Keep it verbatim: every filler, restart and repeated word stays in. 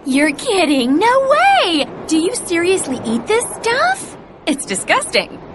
You're kidding! No way! Do you seriously eat this stuff? It's disgusting.